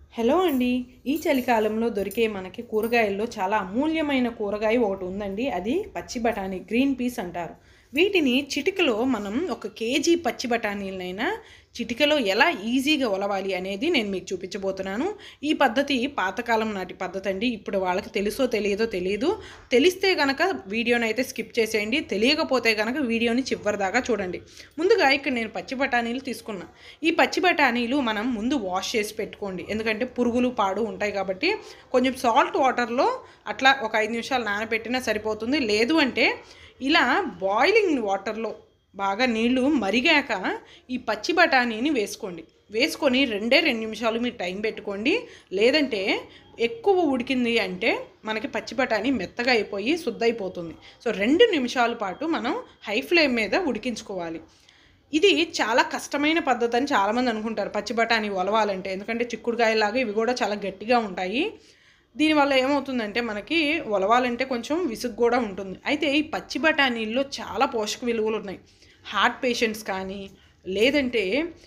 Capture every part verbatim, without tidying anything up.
Hello అండి. ఈ చలికాలంలో దొరికే మనకి కూరగాయల్లో చాలా అమూల్యమైన కూరగాయ ఒకటి ఉందండి. అది పచ్చి బఠానీ, గ్రీన్ పీస్ అంటారు. వీటిని చిటికలో మనం ఒక కేజీ పచ్చి బఠానీలనైనా చిటికలో ఎలా ఈజీగా ఒలవాలి అనేది నేను మీకు చూపించబోతున్నాను. ఈ పద్ధతి పాతకాలం నాటి పద్ధతి అండి. ఇప్పుడు వాళ్ళకి తెలుసో తెలియదో తెలియదు. తెలిస్తే గనక వీడియోనైతే స్కిప్ చేసేయండి. తెలియకపోతే గనక వీడియోని చివరి దాకా చూడండి. ముందుగా ఇక్కడ నేను పచ్చి బఠానీలు తీసుకున్నా. ఈ పచ్చి బఠానీలు మనం ముందు వాష్ చేసి పెట్టుకోండి. ఎందుకంటే పురుగులు పాడు ఉంటాయి కాబట్టి కొంచెం సాల్ట్ వాటర్లో అట్లా ఒక ఐదు నిమిషాలు నానబెట్టినా సరిపోతుంది. లేదు అంటే ఇలా బాయిలింగ్ వాటర్లో బాగా నీళ్లు మరిగాక ఈ పచ్చి బఠానీని వేసుకోండి. వేసుకొని రెండే రెండు నిమిషాలు మీరు టైం పెట్టుకోండి. లేదంటే ఎక్కువ ఉడికింది అంటే మనకి పచ్చి బఠానీ మెత్తగా అయిపోయి శుద్ధైపోతుంది. సో రెండు నిమిషాల పాటు మనం హై ఫ్లేమ్ మీద ఉడికించుకోవాలి. ఇది చాలా కష్టమైన పద్ధతి అని చాలామంది అనుకుంటారు పచ్చి బఠానీ ఒలవాలంటే. ఎందుకంటే చిక్కుడుకాయలాగా ఇవి కూడా చాలా గట్టిగా ఉంటాయి. దీనివల్ల ఏమవుతుందంటే మనకి ఒలవాలంటే కొంచెం విసుగు కూడా ఉంటుంది. అయితే ఈ పచ్చి బఠానీల్లో చాలా పోషక విలువలు ఉన్నాయి. హార్ట్ పేషెంట్స్ కానీ, లేదంటే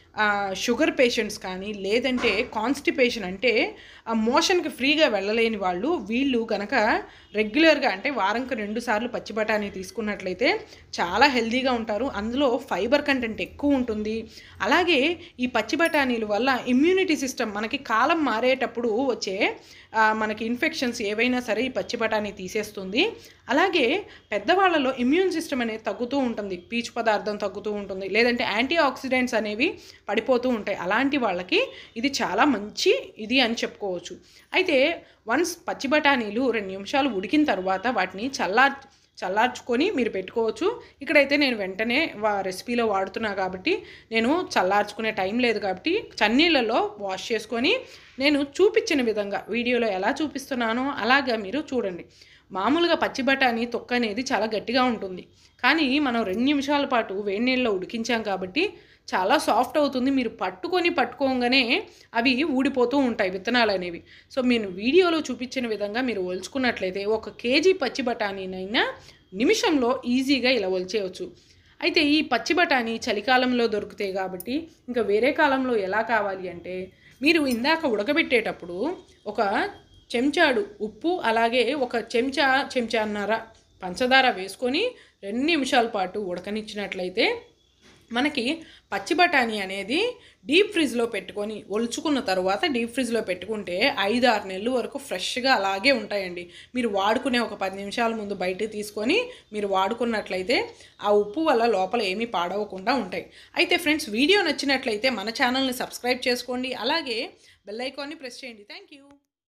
షుగర్ పేషెంట్స్ కానీ, లేదంటే కాన్స్టిపేషన్ అంటే ఆ మోషన్కి ఫ్రీగా వెళ్ళలేని వాళ్ళు వీళ్ళు గనక రెగ్యులర్గా అంటే వారంకి రెండు సార్లు పచ్చి బఠానీ తీసుకున్నట్లయితే చాలా హెల్తీగా ఉంటారు. అందులో ఫైబర్ కంటెంట్ ఎక్కువ ఉంటుంది. అలాగే ఈ పచ్చి బఠానీల వల్ల ఇమ్యూనిటీ సిస్టమ్ మనకి కాలం మారేటప్పుడు వచ్చే మనకి ఇన్ఫెక్షన్స్ ఏవైనా సరే ఈ పచ్చి బఠానీ తీసేస్తుంది. అలాగే పెద్దవాళ్ళలో ఇమ్యూన్ సిస్టమ్ అనేది తగ్గుతూ ఉంటుంది. పీచు పదార్థం తగ్గుతూ ఉంటుంది. లేదంటే యాంటీ ఆక్సిడెంట్స్ అనేవి పడిపోతూ ఉంటాయి. అలాంటి వాళ్ళకి ఇది చాలా మంచి ఇది అని చెప్పుకోవచ్చు. అయితే వన్స్ పచ్చి బఠానీలు రెండు నిమిషాలు ఉడికిన తర్వాత వాటిని చల్లార్ చల్లార్చుకొని మీరు పెట్టుకోవచ్చు. ఇక్కడైతే నేను వెంటనే వా రెసిపీలో వాడుతున్నా కాబట్టి నేను చల్లార్చుకునే టైం లేదు కాబట్టి చన్నీళ్ళలో వాష్ చేసుకొని నేను చూపించిన విధంగా వీడియోలో ఎలా చూపిస్తున్నానో అలాగా మీరు చూడండి. మామూలుగా పచ్చి బఠానీ తొక్క అనేది చాలా గట్టిగా ఉంటుంది. కానీ మనం రెండు నిమిషాల పాటు వేడి నీళ్ళలో ఉడికించాం కాబట్టి చాలా సాఫ్ట్ అవుతుంది. మీరు పట్టుకొని పట్టుకోగానే అవి ఊడిపోతూ ఉంటాయి విత్తనాలు అనేవి. సో నేను వీడియోలో చూపించిన విధంగా మీరు ఒలుచుకున్నట్లయితే ఒక కేజీ పచ్చి బఠానీనైనా నిమిషంలో ఈజీగా ఇలా ఒలిచేయవచ్చు. అయితే ఈ పచ్చి బఠానీ చలికాలంలో దొరుకుతాయి కాబట్టి ఇంకా వేరే కాలంలో ఎలా కావాలి అంటే మీరు ఇందాక ఉడకబెట్టేటప్పుడు ఒక చెంచాడు ఉప్పు అలాగే ఒక చెంచా చెంచాన్నర పంచదార వేసుకొని రెండు నిమిషాల పాటు ఉడకనిచ్చినట్లయితే మనకి పచ్చి బఠానీ అనేది డీప్ ఫ్రిడ్జ్లో పెట్టుకొని ఒలుచుకున్న తర్వాత డీప్ ఫ్రిడ్జ్లో పెట్టుకుంటే ఐదు ఆరు నెలల వరకు ఫ్రెష్గా అలాగే ఉంటాయండి. మీరు వాడుకునే ఒక పది నిమిషాల ముందు బయటకు తీసుకొని మీరు వాడుకున్నట్లయితే ఆ ఉప్పు వల్ల లోపల ఏమీ పాడవకుండా ఉంటాయి. అయితే ఫ్రెండ్స్, వీడియో నచ్చినట్లయితే మన ఛానల్ని సబ్స్క్రైబ్ చేసుకోండి. అలాగే బెల్ ఐకాన్ని ప్రెస్ చేయండి. Thank you.